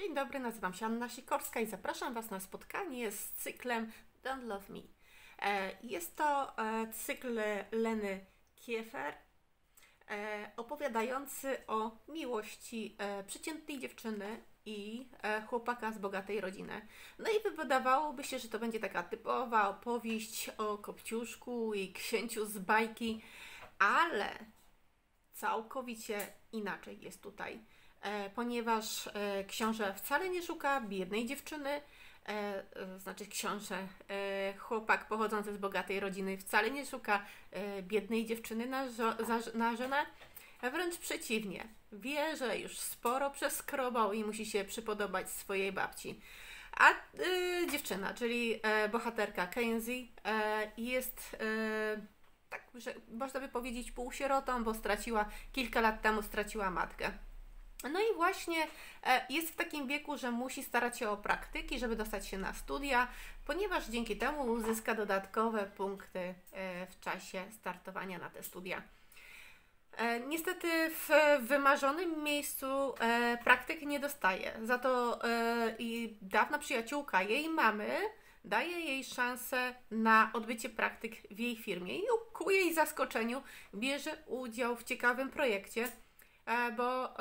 Dzień dobry, nazywam się Anna Sikorska i zapraszam Was na spotkanie z cyklem Don't Love Me. Jest to cykl Leny Kiefer, opowiadający o miłości przeciętnej dziewczyny i chłopaka z bogatej rodziny. No i wydawałoby się, że to będzie taka typowa opowieść o Kopciuszku i księciu z bajki, ale całkowicie inaczej jest tutaj. Ponieważ książę wcale nie szuka biednej dziewczyny, znaczy książę, chłopak pochodzący z bogatej rodziny wcale nie szuka biednej dziewczyny na żonę, wręcz przeciwnie. Wie, że już sporo przeskrobał i musi się przypodobać swojej babci. A dziewczyna, czyli bohaterka Kenzie, jest tak, że można by powiedzieć półsierotą, bo kilka lat temu straciła matkę. No i właśnie jest w takim wieku, że musi starać się o praktyki, żeby dostać się na studia, ponieważ dzięki temu uzyska dodatkowe punkty w czasie startowania na te studia. Niestety w wymarzonym miejscu praktyk nie dostaje. Za to i dawna przyjaciółka jej mamy daje jej szansę na odbycie praktyk w jej firmie i ku jej zaskoczeniu bierze udział w ciekawym projekcie, bo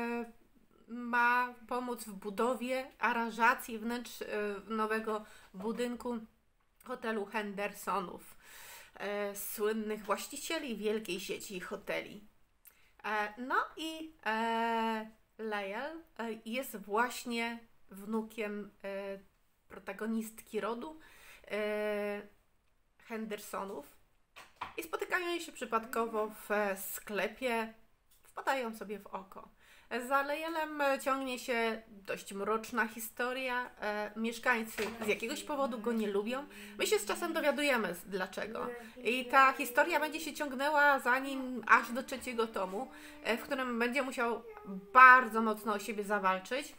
ma pomóc w budowie aranżacji wnętrz nowego budynku hotelu Hendersonów, słynnych właścicieli wielkiej sieci hoteli. No i Lyle jest właśnie wnukiem protagonistki rodu Hendersonów i spotykają się przypadkowo w sklepie, wpadają sobie w oko. Za Lylem ciągnie się dość mroczna historia. Mieszkańcy z jakiegoś powodu go nie lubią. My się z czasem dowiadujemy dlaczego. I ta historia będzie się ciągnęła za nim aż do trzeciego tomu, w którym będzie musiał bardzo mocno o siebie zawalczyć.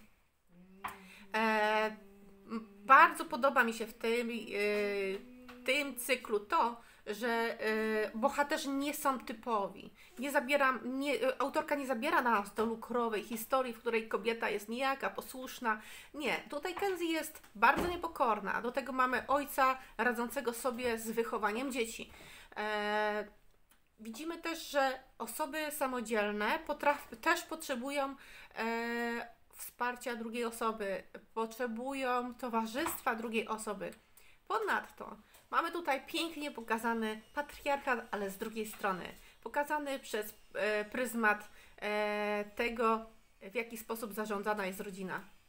Bardzo podoba mi się w tym cyklu to, że bohaterzy nie są typowi. Autorka nie zabiera nas do lukrowej historii, w której kobieta jest nijaka, posłuszna. Nie, tutaj Kenzie jest bardzo niepokorna. Do tego mamy ojca radzącego sobie z wychowaniem dzieci. Widzimy też, że osoby samodzielne też potrzebują wsparcia drugiej osoby, potrzebują towarzystwa drugiej osoby. Ponadto mamy tutaj pięknie pokazany patriarchat, ale z drugiej strony pokazany przez pryzmat tego, w jaki sposób zarządzana jest rodzina.